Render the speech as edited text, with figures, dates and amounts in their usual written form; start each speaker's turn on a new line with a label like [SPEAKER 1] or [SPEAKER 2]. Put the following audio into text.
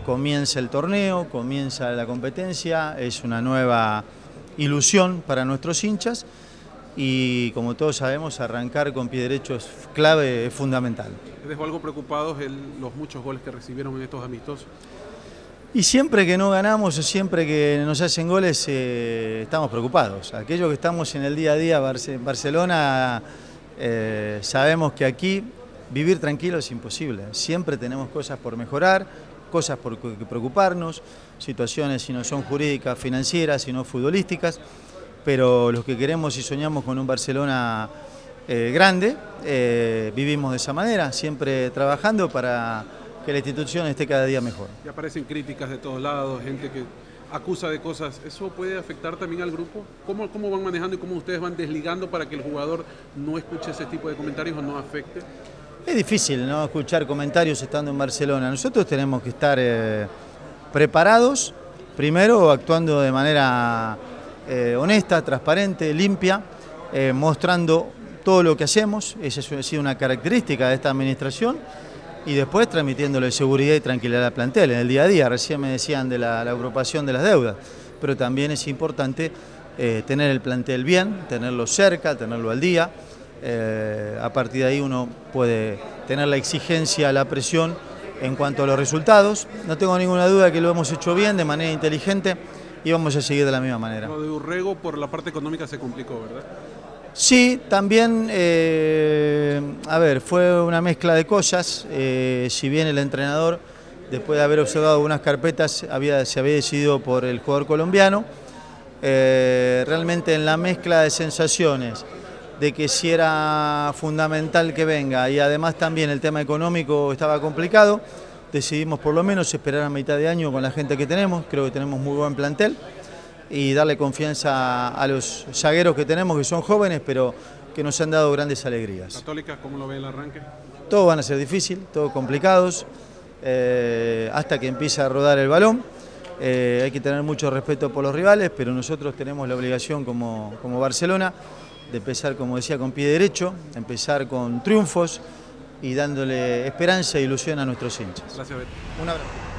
[SPEAKER 1] comienza el torneo, comienza la competencia, es una nueva ilusión para nuestros hinchas y como todos sabemos arrancar con pie derecho es clave, es fundamental.
[SPEAKER 2] ¿Les dejó algo preocupados los muchos goles que recibieron en estos amistosos?
[SPEAKER 1] Y siempre que no ganamos o siempre que nos hacen goles estamos preocupados. Aquellos que estamos en el día a día en Barcelona sabemos que aquí vivir tranquilo es imposible. Siempre tenemos cosas por mejorar, cosas por que preocuparnos, situaciones si no son jurídicas, financieras, si no futbolísticas, pero los que queremos y soñamos con un Barcelona grande, vivimos de esa manera, siempre trabajando para que la institución esté cada día mejor.
[SPEAKER 2] Y aparecen críticas de todos lados, gente que acusa de cosas. ¿Eso puede afectar también al grupo? ¿Cómo van manejando y cómo ustedes van desligando para que el jugador no escuche ese tipo de comentarios o no afecte?
[SPEAKER 1] Es difícil, ¿no?, escuchar comentarios estando en Barcelona. Nosotros tenemos que estar preparados, primero actuando de manera honesta, transparente, limpia, mostrando todo lo que hacemos. Esa ha sido una característica de esta administración. Y después transmitiéndole seguridad y tranquilidad al plantel en el día a día. Recién me decían de la agrupación de las deudas, pero también es importante tener el plantel bien, tenerlo cerca, tenerlo al día. A partir de ahí uno puede tener la exigencia, la presión en cuanto a los resultados. No tengo ninguna duda que lo hemos hecho bien, de manera inteligente, y vamos a seguir de la misma manera.
[SPEAKER 2] Lo de Urrego por la parte económica se complicó, ¿verdad?
[SPEAKER 1] Sí, también, a ver, fue una mezcla de cosas. Si bien el entrenador, después de haber observado algunas carpetas, se había decidido por el jugador colombiano, realmente en la mezcla de sensaciones, de que si era fundamental que venga y además también el tema económico estaba complicado, decidimos por lo menos esperar a mitad de año con la gente que tenemos. Creo que tenemos muy buen plantel y darle confianza a los zagueros que tenemos, que son jóvenes, pero que nos han dado grandes alegrías.
[SPEAKER 2] Católica, ¿cómo lo ve el arranque?
[SPEAKER 1] Todos van a ser difíciles, todos complicados, hasta que empiece a rodar el balón. Hay que tener mucho respeto por los rivales, pero nosotros tenemos la obligación como Barcelona de empezar, como decía, con pie derecho, empezar con triunfos y dándole esperanza e ilusión a nuestros hinchas.
[SPEAKER 2] Gracias, Beto.
[SPEAKER 1] Un abrazo.